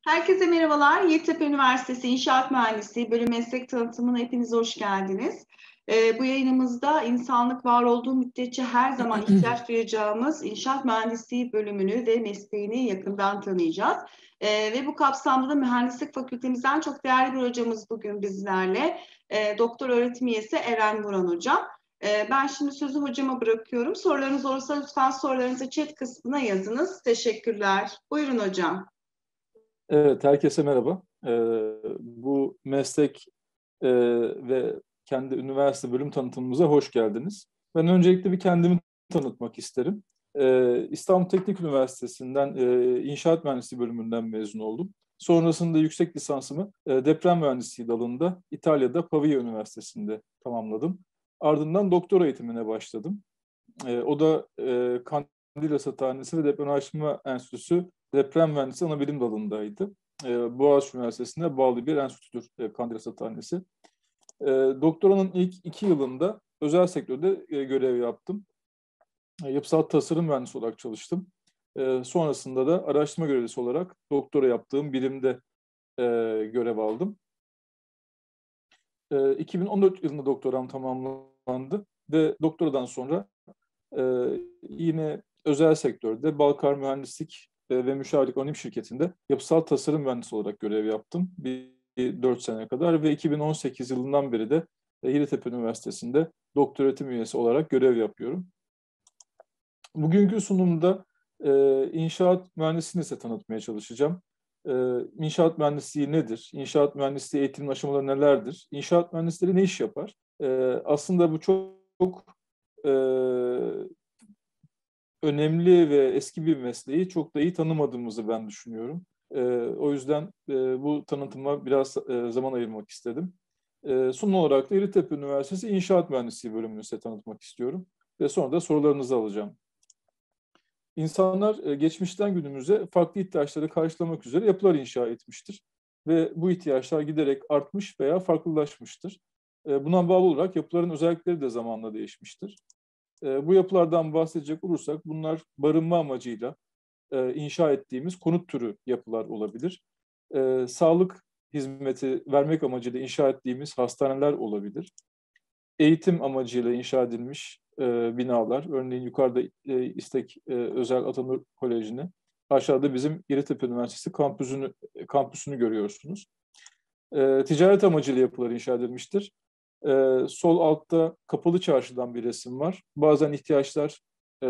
Herkese merhabalar. Yeditepe Üniversitesi İnşaat Mühendisliği Bölüm Meslek Tanıtımı'na hepiniz hoş geldiniz. Bu yayınımızda insanlık var olduğu müddetçe her zaman ihtiyaç duyacağımız inşaat mühendisliği bölümünü ve mesleğini yakından tanıyacağız. Ve bu kapsamda da mühendislik fakültemizden çok değerli bir hocamız bugün bizlerle. Doktor öğretim üyesi Eren Vuran hocam. Ben şimdi sözü hocama bırakıyorum. Sorularınız olursa lütfen sorularınızı chat kısmına yazınız. Teşekkürler. Buyurun hocam. Evet, herkese merhaba. Bu meslek ve kendi üniversite bölüm tanıtımımıza hoş geldiniz. Ben öncelikle bir kendimi tanıtmak isterim. İstanbul Teknik Üniversitesi'nden İnşaat Mühendisliği bölümünden mezun oldum. Sonrasında yüksek lisansımı deprem mühendisliği dalında İtalya'da Pavia Üniversitesi'nde tamamladım. Ardından doktora eğitimine başladım. O da Kandil Rasathanesi ve Deprem Araştırma Enstitüsü Deprem Mühendisliği Anabilim dalındaydı. Boğaziçi Üniversitesi'ne bağlı bir enstitüdür Kandil Rasathanesi. Doktoranın ilk 2 yılında özel sektörde görev yaptım. Yapısal tasarım mühendisi olarak çalıştım. Sonrasında da araştırma görevlisi olarak doktora yaptığım birimde görev aldım. 2014 yılında doktoram tamamlandı ve doktoradan sonra yine özel sektörde Balkar Mühendislik ve Müşavirlik Anonim Şirketi'nde yapısal tasarım mühendisi olarak görev yaptım. 4 sene kadar ve 2018 yılından beri de Yeditepe Üniversitesi'nde doktor öğretim üyesi olarak görev yapıyorum. Bugünkü sunumda inşaat mühendisliğini size tanıtmaya çalışacağım. İnşaat mühendisliği nedir? İnşaat mühendisliği eğitimin aşamaları nelerdir? İnşaat mühendisleri ne iş yapar? Aslında bu çok önemli ve eski bir mesleği çok da iyi tanımadığımızı ben düşünüyorum. O yüzden bu tanıtıma biraz zaman ayırmak istedim. Son olarak da Yeditepe Üniversitesi İnşaat Mühendisliği bölümünü size tanıtmak istiyorum. Ve sonra da sorularınızı alacağım. İnsanlar geçmişten günümüze farklı ihtiyaçları karşılamak üzere yapılar inşa etmiştir. Ve bu ihtiyaçlar giderek artmış veya farklılaşmıştır. Buna bağlı olarak yapıların özellikleri de zamanla değişmiştir. Bu yapılardan bahsedecek olursak bunlar barınma amacıyla inşa ettiğimiz konut türü yapılar olabilir. Sağlık hizmeti vermek amacıyla inşa ettiğimiz hastaneler olabilir. Eğitim amacıyla inşa edilmiş binalar, örneğin yukarıda İstek Özel Atatürk Koleji'ni, aşağıda bizim Yeditepe Üniversitesi kampüsünü görüyorsunuz. Ticaret amacıyla yapılar inşa edilmiştir. Sol altta kapalı çarşıdan bir resim var. Bazen ihtiyaçlar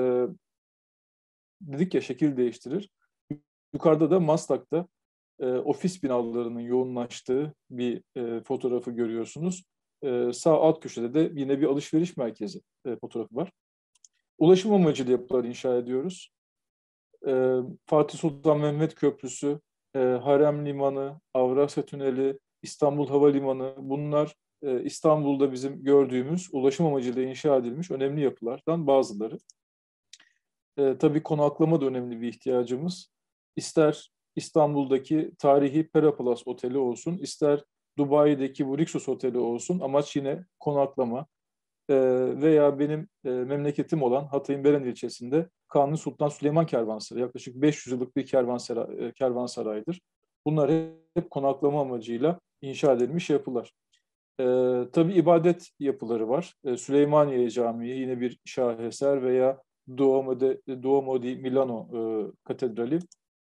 dedik ya şekil değiştirir. Yukarıda da Maslak'ta ofis binalarının yoğunlaştığı bir fotoğrafı görüyorsunuz. Sağ alt köşede de yine bir alışveriş merkezi fotoğrafı var. Ulaşım amacıyla yapılar inşa ediyoruz. Fatih Sultan Mehmet Köprüsü, Harem Limanı, Avrasya Tüneli, İstanbul Havalimanı, bunlar İstanbul'da bizim gördüğümüz ulaşım amacıyla inşa edilmiş önemli yapılardan bazıları. Tabii konaklama da önemli bir ihtiyacımız. İster İstanbul'daki tarihi Perapalas Oteli olsun, ister Dubai'deki bu Rixos Oteli olsun, amaç yine konaklama. Veya benim memleketim olan Hatay'ın Beren ilçesinde Kanuni Sultan Süleyman Kervansarayı, yaklaşık 500 yıllık bir kervansaraydır. Bunlar hep konaklama amacıyla inşa edilmiş yapılar. Tabii ibadet yapıları var. Süleymaniye Camii yine bir şaheser veya Duomo di Milano Katedrali.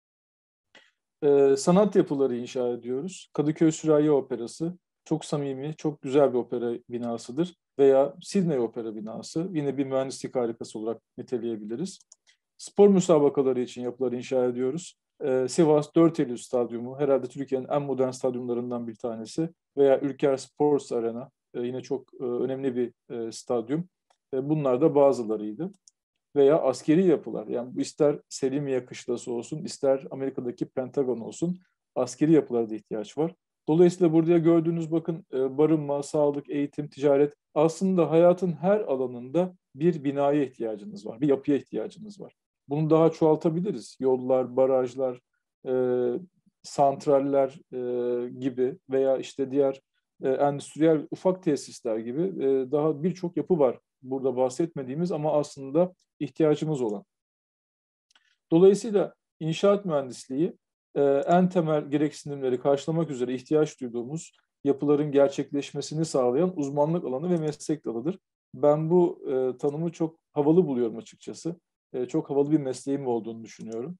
Sanat yapıları inşa ediyoruz. Kadıköy Süreyya Operası çok samimi, çok güzel bir opera binasıdır. Veya Sidney Opera binası yine bir mühendislik harikası olarak niteleyebiliriz. Spor müsabakaları için yapılar inşa ediyoruz. Sivas 4 Eylül Stadyumu herhalde Türkiye'nin en modern stadyumlarından bir tanesi. Veya Ülker Sports Arena yine çok önemli bir stadyum. Bunlar da bazılarıydı. Veya askeri yapılar. Yani bu ister Selimiye Kışlası olsun, ister Amerika'daki Pentagon olsun, askeri yapılara ihtiyaç var. Dolayısıyla burada gördüğünüz bakın barınma, sağlık, eğitim, ticaret, aslında hayatın her alanında bir binaya ihtiyacınız var, bir yapıya ihtiyacınız var. Bunu daha çoğaltabiliriz. Yollar, barajlar, santraller gibi veya işte diğer endüstriyel ufak tesisler gibi daha birçok yapı var burada bahsetmediğimiz ama aslında ihtiyacımız olan. Dolayısıyla inşaat mühendisliği en temel gereksinimleri karşılamak üzere ihtiyaç duyduğumuz yapıların gerçekleşmesini sağlayan uzmanlık alanı ve meslek dalıdır. Ben bu tanımı çok havalı buluyorum açıkçası. Çok havalı bir mesleğim olduğunu düşünüyorum.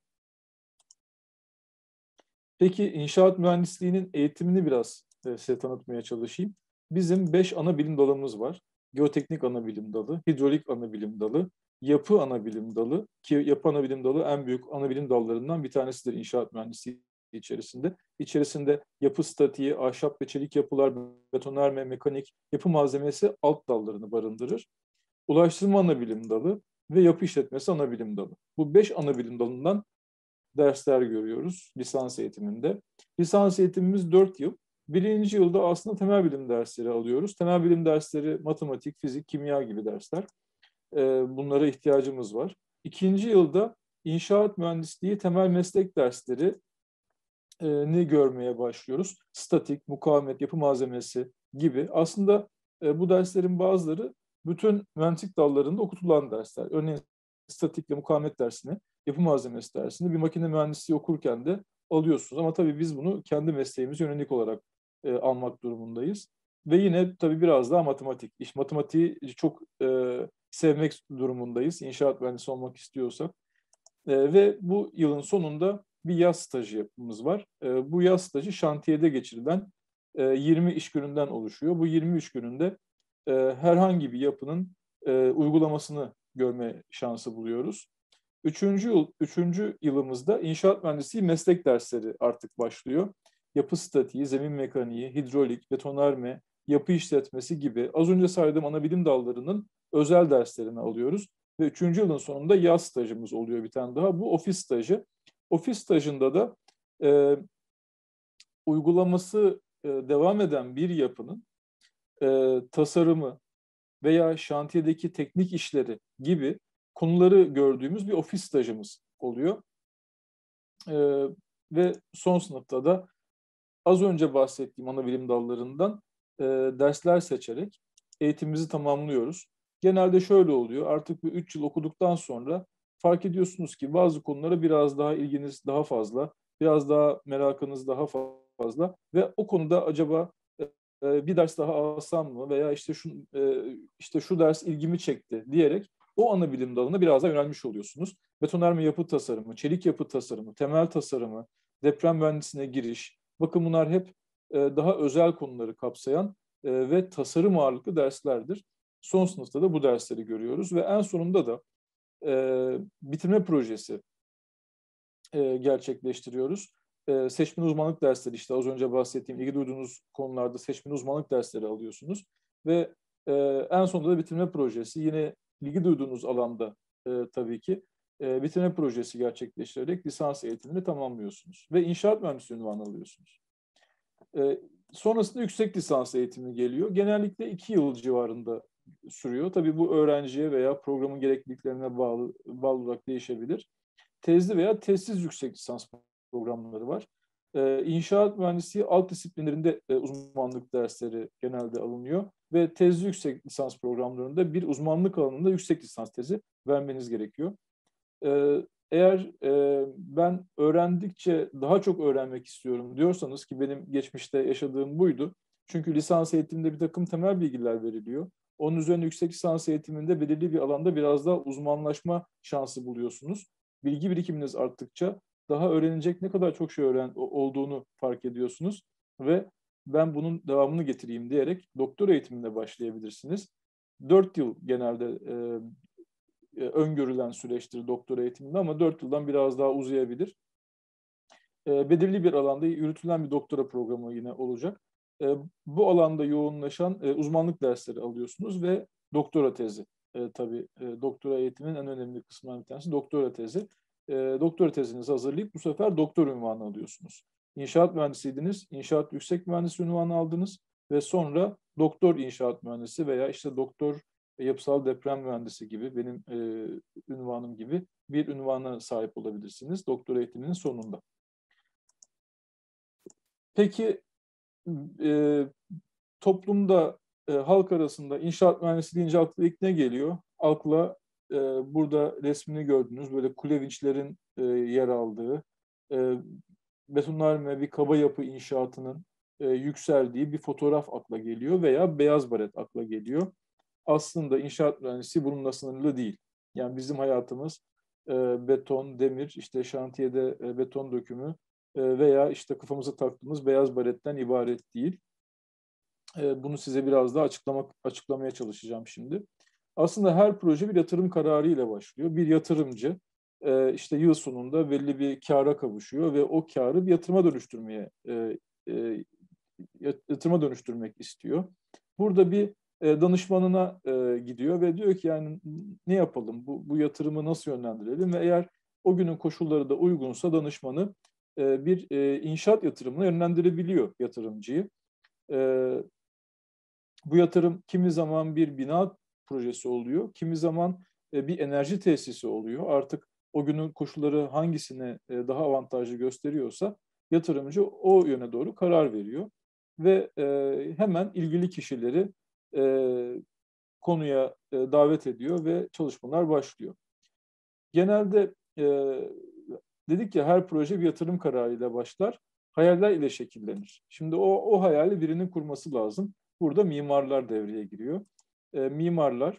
Peki inşaat mühendisliğinin eğitimini biraz size tanıtmaya çalışayım. Bizim 5 ana bilim dalımız var. Geoteknik ana bilim dalı, hidrolik ana bilim dalı, yapı ana bilim dalı ki yapı ana bilim dalı en büyük ana bilim dallarından bir tanesidir inşaat mühendisliği içerisinde. İçerisinde yapı statiği, ahşap ve çelik yapılar, betonarme, mekanik, yapı malzemesi alt dallarını barındırır. Ulaştırma ana bilim dalı ve yapı işletmesi ana bilim dalı. Bu 5 ana bilim dalından dersler görüyoruz lisans eğitiminde. Lisans eğitimimiz 4 yıl. Birinci yılda aslında temel bilim dersleri alıyoruz. Temel bilim dersleri matematik, fizik, kimya gibi dersler. Bunlara ihtiyacımız var. İkinci yılda inşaat mühendisliği temel meslek dersleri ni görmeye başlıyoruz. Statik, mukavemet, yapı malzemesi gibi. Aslında bu derslerin bazıları bütün mühendislik dallarında okutulan dersler. Örneğin statik ve mukavemet dersini, yapı malzemesi dersini bir makine mühendisliği okurken de alıyorsunuz. Ama tabii biz bunu kendi mesleğimize yönelik olarak almak durumundayız. Ve yine tabii biraz daha matematik. Matematiği çok sevmek durumundayız. İnşaat mühendisi olmak istiyorsak. Ve bu yılın sonunda bir yaz stajı yapımız var. Bu yaz stajı şantiyede geçirilen 20 iş gününden oluşuyor. Bu 20 iş gününde herhangi bir yapının uygulamasını görme şansı buluyoruz. Üçüncü yılımızda inşaat mühendisliği meslek dersleri artık başlıyor. Yapı statiği, zemin mekaniği, hidrolik, betonarme, yapı işletmesi gibi az önce saydığım ana bilim dallarının özel derslerini alıyoruz. Ve 3. yılın sonunda yaz stajımız oluyor bir tane daha. Bu ofis stajı. Ofis stajında da uygulaması devam eden bir yapının tasarımı veya şantiyedeki teknik işleri gibi konuları gördüğümüz bir ofis stajımız oluyor. Ve son sınıfta da az önce bahsettiğim ana bilim dallarından dersler seçerek eğitimimizi tamamlıyoruz. Genelde şöyle oluyor, artık bu 3 yıl okuduktan sonra fark ediyorsunuz ki bazı konulara biraz daha ilginiz daha fazla, biraz daha merakınız daha fazla ve o konuda acaba bir ders daha alsam mı veya işte şu ders ilgimi çekti diyerek o ana bilim dalına biraz daha yönelmiş oluyorsunuz. Betonarme yapı tasarımı, çelik yapı tasarımı, temel tasarımı, deprem mühendisliğine giriş. Bakın bunlar hep daha özel konuları kapsayan ve tasarım ağırlıklı derslerdir. Son sınıfta da bu dersleri görüyoruz ve en sonunda da bitirme projesi gerçekleştiriyoruz. Seçmen uzmanlık dersleri işte az önce bahsettiğim ilgi duyduğunuz konularda seçmen uzmanlık dersleri alıyorsunuz ve en sonunda da bitirme projesi yine ilgi duyduğunuz alanda tabii ki bitirme projesi gerçekleştirerek lisans eğitimini tamamlıyorsunuz ve inşaat mühendisliği unvanı alıyorsunuz. Sonrasında yüksek lisans eğitimi geliyor. Genellikle 2 yıl civarında sürüyor. Tabii bu öğrenciye veya programın gerekliliklerine bağlı olarak değişebilir. Tezli veya tezsiz yüksek lisans programları var. İnşaat mühendisliği alt disiplinlerinde uzmanlık dersleri genelde alınıyor ve tezli yüksek lisans programlarında bir uzmanlık alanında yüksek lisans tezi vermeniz gerekiyor. Eğer ben öğrendikçe daha çok öğrenmek istiyorum diyorsanız ki benim geçmişte yaşadığım buydu. Çünkü lisans eğitiminde bir takım temel bilgiler veriliyor. Onun üzerine yüksek lisans eğitiminde belirli bir alanda biraz daha uzmanlaşma şansı buluyorsunuz. Bilgi birikiminiz arttıkça daha öğrenecek ne kadar çok şey olduğunu fark ediyorsunuz ve ben bunun devamını getireyim diyerek doktora eğitimine başlayabilirsiniz. 4 yıl genelde öngörülen süreçtir doktora eğitiminde ama 4 yıldan biraz daha uzayabilir. Belirli bir alanda yürütülen bir doktora programı yine olacak. Bu alanda yoğunlaşan uzmanlık dersleri alıyorsunuz ve doktora tezi. Tabii doktora eğitiminin en önemli kısmından bir tanesi doktora tezi. Doktora tezinizi hazırlayıp bu sefer doktor unvanı alıyorsunuz. İnşaat mühendisiydiniz, inşaat yüksek mühendisi unvanı aldınız ve sonra doktor inşaat mühendisi veya işte doktor yapısal deprem mühendisi gibi benim unvanım gibi bir unvana sahip olabilirsiniz doktora eğitiminin sonunda. Peki toplumda halk arasında inşaat mühendisi deyince akla ilk ne geliyor? Akla burada resmini gördünüz böyle kule vinçlerin yer aldığı betonarme bir kaba yapı inşaatının yükseldiği bir fotoğraf akla geliyor veya beyaz baret akla geliyor. Aslında inşaat mühendisi bununla sınırlı değil. Yani bizim hayatımız beton, demir, işte şantiyede beton dökümü veya işte kafamıza taktığımız beyaz baretten ibaret değil. Bunu size biraz daha açıklamaya çalışacağım şimdi. Aslında her proje bir yatırım kararı ile başlıyor. Bir yatırımcı işte yıl sonunda belli bir kâra kavuşuyor ve o kârı bir yatırıma dönüştürmek istiyor. Burada bir danışmanına gidiyor ve diyor ki yani ne yapalım, bu yatırımı nasıl yönlendirelim ve eğer o günün koşulları da uygunsa danışmanı bir inşaat yatırımına yönlendirebiliyor yatırımcıyı. Bu yatırım kimi zaman bir bina projesi oluyor, kimi zaman bir enerji tesisi oluyor. Artık o günün koşulları hangisine daha avantajlı gösteriyorsa yatırımcı o yöne doğru karar veriyor. Ve hemen ilgili kişileri konuya davet ediyor ve çalışmalar başlıyor. Genelde dedik ya her proje bir yatırım kararıyla başlar, hayaller ile şekillenir. Şimdi o hayali birinin kurması lazım. Burada mimarlar devreye giriyor. Mimarlar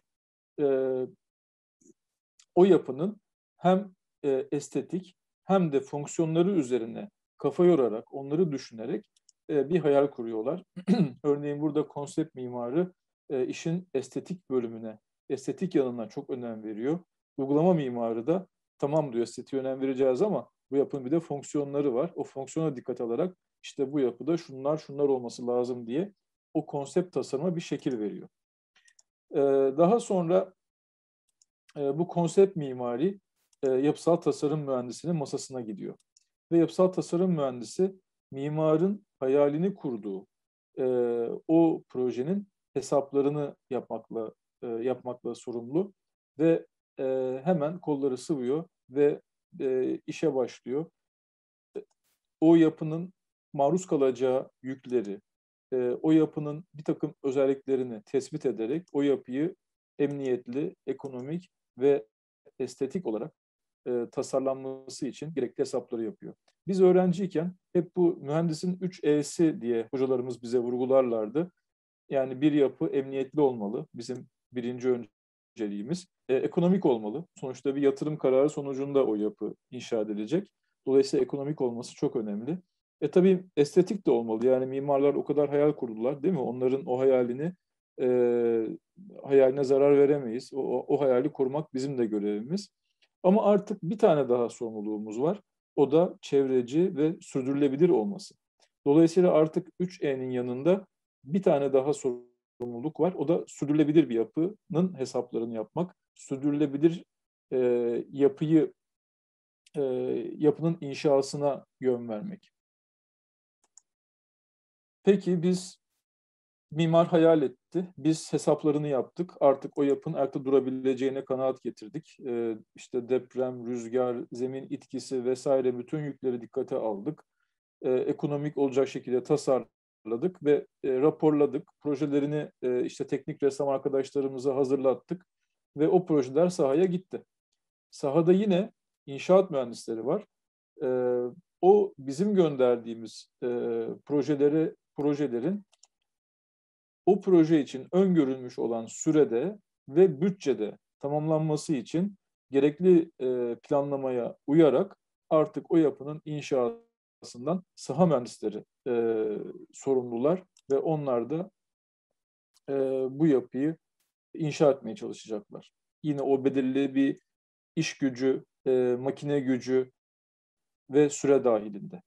o yapının hem estetik hem de fonksiyonları üzerine kafa yorarak, onları düşünerek bir hayal kuruyorlar. Örneğin burada konsept mimarı işin estetik bölümüne, estetik yanına çok önem veriyor. Uygulama mimarı da tamam diyor estetiğe önem vereceğiz ama bu yapının bir de fonksiyonları var. O fonksiyona dikkat alarak işte bu yapıda şunlar olması lazım diye o konsept tasarıma bir şekil veriyor. Daha sonra bu konsept mimari yapısal tasarım mühendisinin masasına gidiyor. Ve yapısal tasarım mühendisi mimarın hayalini kurduğu o projenin hesaplarını yapmakla sorumlu ve hemen kolları sıvıyor ve işe başlıyor. O yapının maruz kalacağı yükleri, o yapının bir takım özelliklerini tespit ederek o yapıyı emniyetli, ekonomik ve estetik olarak tasarlanması için gerekli hesapları yapıyor. Biz öğrenciyken hep bu mühendisin 3 E'si diye hocalarımız bize vurgularlardı. Yani bir yapı emniyetli olmalı, bizim birinci önceliğimiz. Ekonomik olmalı. Sonuçta bir yatırım kararı sonucunda o yapı inşa edilecek. Dolayısıyla ekonomik olması çok önemli. Tabii estetik de olmalı. Yani mimarlar o kadar hayal kurdular, değil mi? Onların o hayaline zarar veremeyiz. O hayali korumak bizim de görevimiz. Ama artık bir tane daha sorumluluğumuz var. O da çevreci ve sürdürülebilir olması. Dolayısıyla artık 3E'nin yanında bir tane daha sorumluluk var. O da sürdürülebilir bir yapının hesaplarını yapmak. Sürdürülebilir e, yapının inşasına yön vermek. Peki mimar hayal etti. Biz hesaplarını yaptık. Artık o yapının ayakta durabileceğine kanaat getirdik. İşte deprem, rüzgar, zemin etkisi vesaire bütün yükleri dikkate aldık. Ekonomik olacak şekilde tasarladık ve raporladık. Projelerini işte teknik ressam arkadaşlarımıza hazırlattık ve o projeler sahaya gitti. Sahada yine inşaat mühendisleri var. O bizim gönderdiğimiz projelerin o proje için öngörülmüş olan sürede ve bütçede tamamlanması için gerekli planlamaya uyarak artık o yapının inşasından saha mühendisleri sorumlular ve onlar da bu yapıyı inşa etmeye çalışacaklar. Yine o belirli bir iş gücü, makine gücü ve süre dahilinde.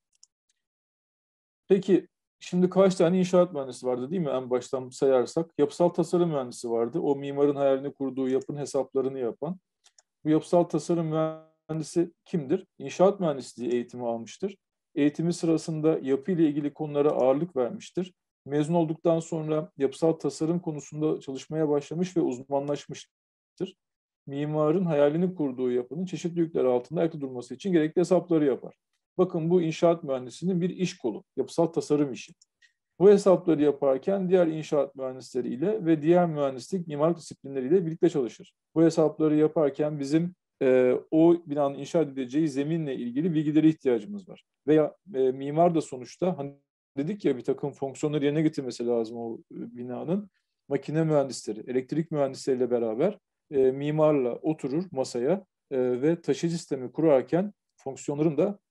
Peki şimdi kaç tane inşaat mühendisi vardı değil mi? En baştan sayarsak. Yapısal tasarım mühendisi vardı. O mimarın hayalini kurduğu yapının hesaplarını yapan. Bu yapısal tasarım mühendisi kimdir? İnşaat mühendisliği eğitimi almıştır. Eğitimi sırasında yapı ile ilgili konulara ağırlık vermiştir. Mezun olduktan sonra yapısal tasarım konusunda çalışmaya başlamış ve uzmanlaşmıştır. Mimarın hayalini kurduğu yapının çeşitli yükler altında ayakta durması için gerekli hesapları yapar. Bakın bu inşaat mühendisinin bir iş kolu, yapısal tasarım işi. Bu hesapları yaparken diğer inşaat mühendisleriyle ve diğer mühendislik mimarlık disiplinleriyle birlikte çalışır. Bu hesapları yaparken bizim o binanın inşa edileceği zeminle ilgili bilgilere ihtiyacımız var. Veya mimar da sonuçta hani dedik ya bir takım fonksiyonları yerine getirmesi lazım o binanın. Makine mühendisleri, elektrik mühendisleriyle beraber mimarla oturur masaya ve taşıyıcı sistemi kurarken fonksiyonların da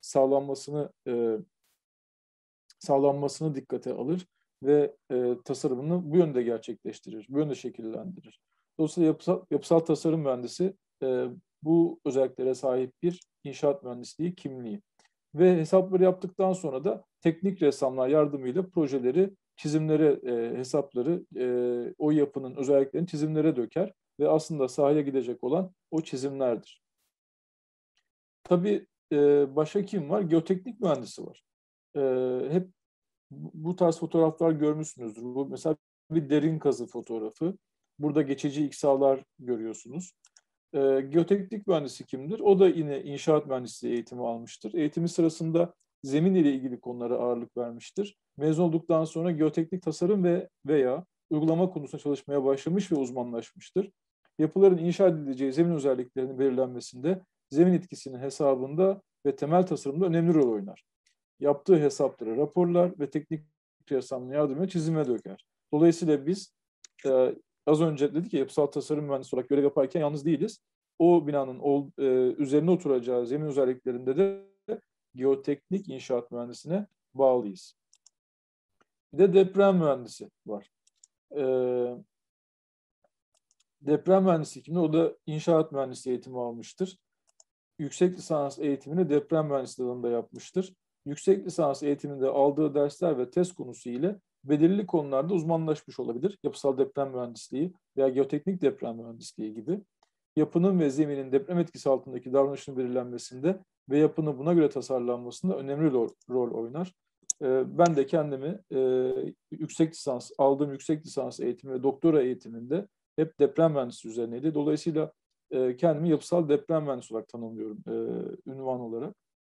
sağlanmasını dikkate alır ve tasarımını bu yönde gerçekleştirir, bu yönde şekillendirir. Dolayısıyla yapısal tasarım mühendisi bu özelliklere sahip bir inşaat mühendisliği kimliği. Ve hesapları yaptıktan sonra da teknik ressamlar yardımıyla projeleri, çizimlere, hesapları, o yapının özelliklerini çizimlere döker ve aslında sahaya gidecek olan o çizimlerdir. Tabii başka kim var? Geoteknik mühendisi var. Hep bu tarz fotoğraflar görmüşsünüzdür. Bu mesela bir derin kazı fotoğrafı. Burada geçici iksalar görüyorsunuz. Geoteknik mühendisi kimdir? O da yine inşaat mühendisliği eğitimi almıştır. Eğitimi sırasında zemin ile ilgili konulara ağırlık vermiştir. Mezun olduktan sonra geoteknik tasarım veya uygulama konusunda çalışmaya başlamış ve uzmanlaşmıştır. Yapıların inşa edileceği zemin özelliklerinin belirlenmesinde, zemin etkisinin hesabında ve temel tasarımda önemli rol oynar. Yaptığı hesapları raporlar ve teknik ressamın yardımıyla çizime döker. Dolayısıyla biz az önce dedik ya yapısal tasarım mühendisi olarak görev yaparken yalnız değiliz. O binanın üzerine oturacağı zemin özelliklerinde de geoteknik inşaat mühendisine bağlıyız. Bir de deprem mühendisi var. Deprem mühendisi kimdi? O da inşaat mühendisliği eğitimi almıştır. Yüksek lisans eğitimini deprem mühendisliği alanında yapmıştır. Yüksek lisans eğitiminde aldığı dersler ve test konusu ile belirli konularda uzmanlaşmış olabilir. Yapısal deprem mühendisliği veya geoteknik deprem mühendisliği gibi. Yapının ve zeminin deprem etkisi altındaki davranışın belirlenmesinde ve yapının buna göre tasarlanmasında önemli rol oynar. Ben de kendimi aldığım yüksek lisans eğitimi ve doktora eğitiminde hep deprem mühendisliği üzerineydi. Dolayısıyla kendimi yapısal deprem mühendisi olarak tanımlıyorum ünvan olarak.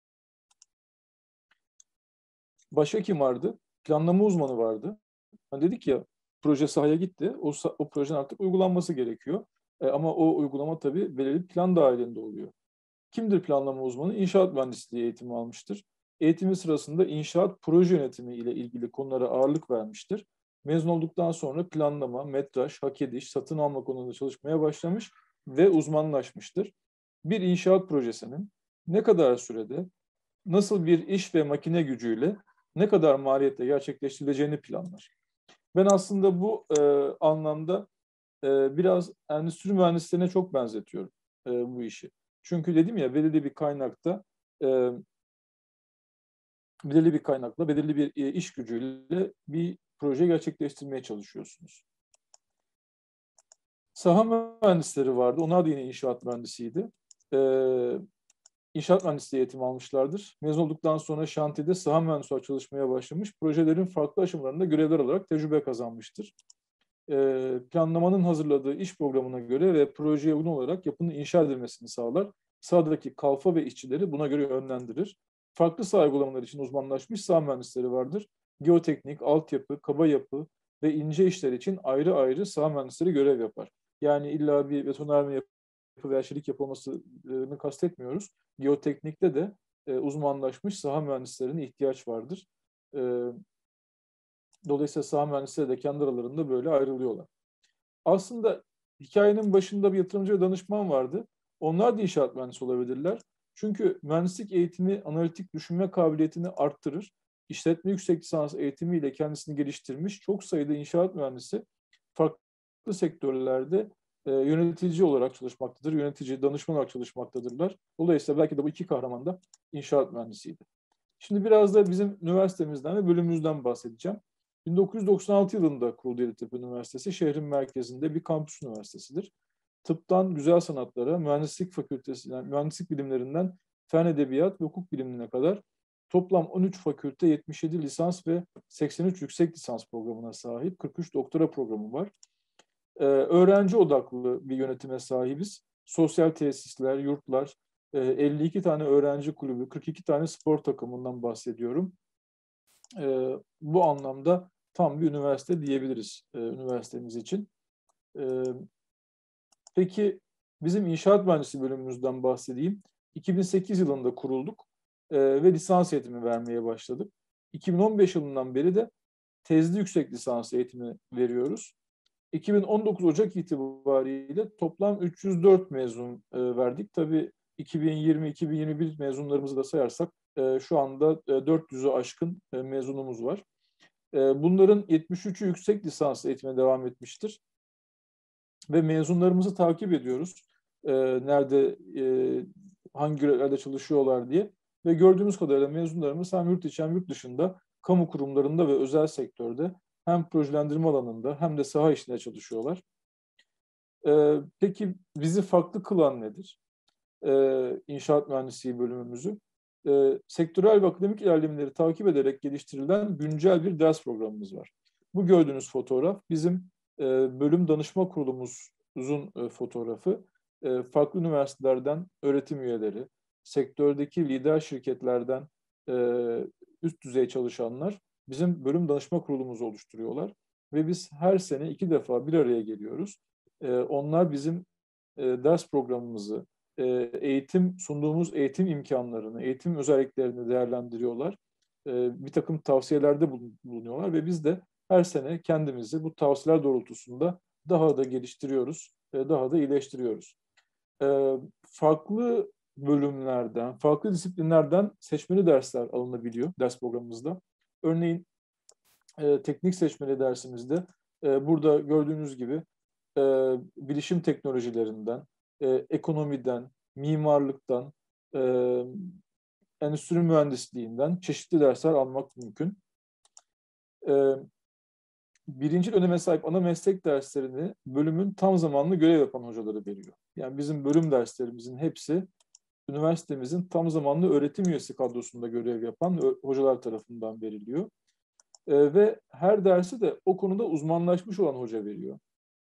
Başka kim vardı? Planlama uzmanı vardı. Hani dedik ya proje sahaya gitti. O projenin artık uygulanması gerekiyor. Ama o uygulama tabii belirli bir plan dahilinde oluyor. Kimdir planlama uzmanı? İnşaat mühendisliği eğitimi almıştır. Eğitimi sırasında inşaat proje yönetimi ile ilgili konulara ağırlık vermiştir. Mezun olduktan sonra planlama, metraj, hak ediş, satın alma konularında çalışmaya başlamış ve uzmanlaşmıştır. Bir inşaat projesinin ne kadar sürede, nasıl bir iş ve makine gücüyle, ne kadar maliyetle gerçekleştirileceğini planlar. Ben aslında bu anlamda biraz endüstri mühendislerine çok benzetiyorum bu işi. Çünkü dedim ya belirli bir kaynakla, belirli bir iş gücüyle bir proje gerçekleştirmeye çalışıyorsunuz. Saha mühendisleri vardı. Onlar da yine inşaat mühendisiydi. İnşaat mühendisliği eğitimi almışlardır. Mezun olduktan sonra şantiyede saha mühendisi olarak çalışmaya başlamış. Projelerin farklı aşamalarında görevler alarak tecrübe kazanmıştır. Planlamanın hazırladığı iş programına göre ve projeye uygun olarak yapının inşa edilmesini sağlar. Sahadaki kalfa ve işçileri buna göre yönlendirir. Farklı saha uygulamaları için uzmanlaşmış saha mühendisleri vardır. Geoteknik, altyapı, kaba yapı ve ince işler için ayrı ayrı saha mühendisleri görev yapar. Yani illa bir betonarme yapı veya çelik yapılmasını kastetmiyoruz. Geoteknikte de uzmanlaşmış saha mühendislerine ihtiyaç vardır. Dolayısıyla saha mühendisleri de kendi aralarında böyle ayrılıyorlar. Aslında hikayenin başında bir yatırımcı ve danışman vardı. Onlar da inşaat mühendisi olabilirler. Çünkü mühendislik eğitimi analitik düşünme kabiliyetini arttırır. İşletme yüksek lisans eğitimiyle kendisini geliştirmiş çok sayıda inşaat mühendisi farklı sektörlerde yönetici olarak çalışmaktadır. Yönetici, danışman olarak çalışmaktadırlar. Dolayısıyla belki de bu iki kahraman da inşaat mühendisiydi. Şimdi biraz da bizim üniversitemizden ve bölümümüzden bahsedeceğim. 1996 yılında kuruldu Yeditepe Üniversitesi, şehrin merkezinde bir kampüs üniversitesidir. Tıptan güzel sanatlara, mühendislik fakültesinden, mühendislik bilimlerinden fen edebiyat ve hukuk bilimine kadar toplam 13 fakülte, 77 lisans ve 83 yüksek lisans programına sahip, 43 doktora programı var. Öğrenci odaklı bir yönetime sahibiz. Sosyal tesisler, yurtlar, 52 tane öğrenci kulübü, 42 tane spor takımından bahsediyorum. Bu anlamda tam bir üniversite diyebiliriz üniversitemiz için. Peki Bizim inşaat mühendisliği bölümümüzden bahsedeyim. 2008 yılında kurulduk ve lisans eğitimi vermeye başladık. 2015 yılından beri de tezli yüksek lisans eğitimi veriyoruz. 2019 Ocak itibariyle toplam 304 mezun verdik. Tabii 2020-2021 mezunlarımızı da sayarsak şu anda 400'ü aşkın mezunumuz var. Bunların 73'ü yüksek lisans eğitimine devam etmiştir. Ve mezunlarımızı takip ediyoruz. Nerede, hangi görevlerde çalışıyorlar diye. Ve gördüğümüz kadarıyla mezunlarımız hem yurt içi hem yurt dışında kamu kurumlarında ve özel sektörde hem projelendirme alanında hem de saha işinde çalışıyorlar. Peki bizi farklı kılan nedir? İnşaat mühendisliği bölümümüzü. Sektörel ve akademik ilerlemeleri takip ederek geliştirilen güncel bir ders programımız var. Bu gördüğünüz fotoğraf bizim bölüm danışma kurulumuzun fotoğrafı. Farklı üniversitelerden öğretim üyeleri, sektördeki lider şirketlerden üst düzey çalışanlar bizim bölüm danışma kurulumuzu oluşturuyorlar. Ve biz her sene 2 defa bir araya geliyoruz. Onlar bizim ders programımızı, sunduğumuz eğitim imkanlarını, eğitim özelliklerini değerlendiriyorlar. Bir takım tavsiyelerde bulunuyorlar ve biz de her sene kendimizi bu tavsiyeler doğrultusunda daha da geliştiriyoruz, daha da iyileştiriyoruz. Farklı bölümlerden, farklı disiplinlerden seçmeli dersler alınabiliyor ders programımızda. Örneğin teknik seçmeli dersimizde burada gördüğünüz gibi bilişim teknolojilerinden, ekonomiden, mimarlıktan, endüstri mühendisliğinden çeşitli dersler almak mümkün. Birinci döneme sahip ana meslek derslerini bölümün tam zamanlı görev yapan hocaları veriyor. Yani bizim bölüm derslerimizin hepsi üniversitemizin tam zamanlı öğretim üyesi kadrosunda görev yapan hocalar tarafından veriliyor. Ve her dersi de o konuda uzmanlaşmış olan hoca veriyor.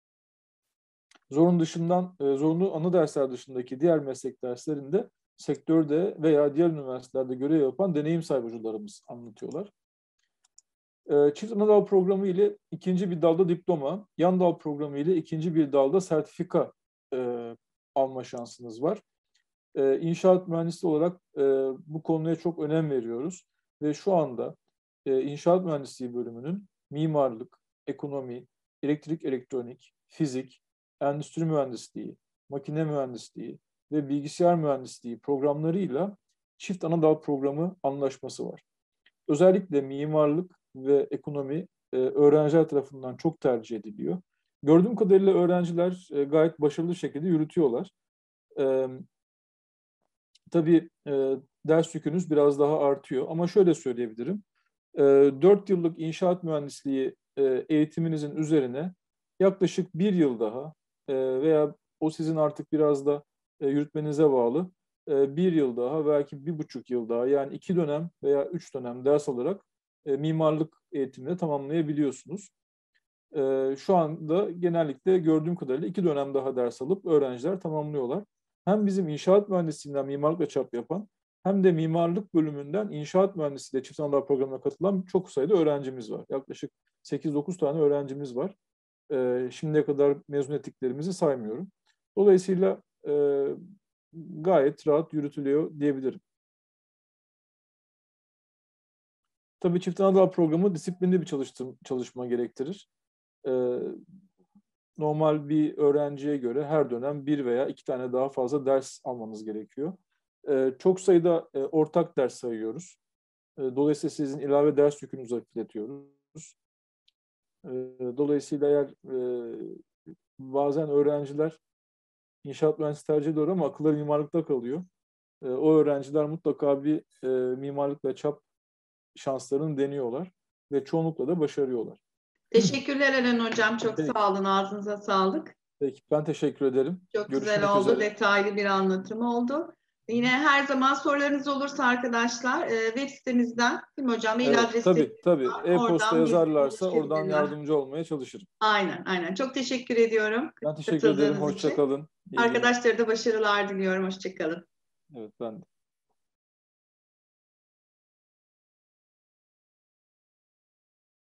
Zorunlu ana dersler dışındaki diğer meslek derslerinde sektörde veya diğer üniversitelerde görev yapan deneyim sahibi hocalarımız anlatıyorlar. Çift ana dal programı ile ikinci bir dalda diploma, yan dal programı ile ikinci bir dalda sertifika alma şansınız var. İnşaat mühendisliği olarak bu konuya çok önem veriyoruz ve şu anda inşaat mühendisliği bölümünün mimarlık, ekonomi, elektrik, elektronik, fizik, endüstri mühendisliği, makine mühendisliği ve bilgisayar mühendisliği programlarıyla çift ana dal programı anlaşması var. Özellikle mimarlık ve ekonomi öğrenciler tarafından çok tercih ediliyor. Gördüğüm kadarıyla öğrenciler gayet başarılı şekilde yürütüyorlar. Tabii ders yükünüz biraz daha artıyor ama şöyle söyleyebilirim. 4 yıllık inşaat mühendisliği eğitiminizin üzerine yaklaşık 1 yıl daha veya o sizin artık biraz da yürütmenize bağlı 1 yıl daha belki 1,5 yıl daha yani 2 dönem veya 3 dönem ders alarak mimarlık eğitimini tamamlayabiliyorsunuz. Şu anda genellikle gördüğüm kadarıyla 2 dönem daha ders alıp öğrenciler tamamlıyorlar. Hem bizim inşaat mühendisliğinden mimarlıkla çap yapan hem de mimarlık bölümünden inşaat mühendisliğiyle çift ana dal programına katılan çok sayıda öğrencimiz var. Yaklaşık 8-9 tane öğrencimiz var. Şimdiye kadar mezun ettiklerimizi saymıyorum. Dolayısıyla gayet rahat yürütülüyor diyebilirim. Tabii çift ana dal programı disiplinli bir çalışma gerektirir. Normal bir öğrenciye göre her dönem 1 veya 2 tane daha fazla ders almanız gerekiyor. Çok sayıda ortak ders sayıyoruz. Dolayısıyla sizin ilave ders yükünüzü hafifletiyoruz. Dolayısıyla eğer bazen öğrenciler inşaat mühendisliği tercih ediyor ama akılları mimarlıkta kalıyor. O öğrenciler mutlaka bir mimarlıkla çap şanslarını deniyorlar ve çoğunlukla da başarıyorlar. Teşekkürler Eren Hocam. Çok sağ olun. Ağzınıza sağlık. Peki, ben teşekkür ederim. Çok Görüşmek güzel oldu. üzere. Detaylı bir anlatım oldu. Yine her zaman sorularınız olursa arkadaşlar web sitemizden değil mi hocam? Mail adresi tabii. E-posta yazarlarsa oradan ulaşabilirler. yardımcı olmaya çalışırım. Aynen. Çok teşekkür ediyorum. Ben teşekkür ederim. Hoşça kalın. Arkadaşlara da başarılar diliyorum. Hoşça kalın. Evet, ben de.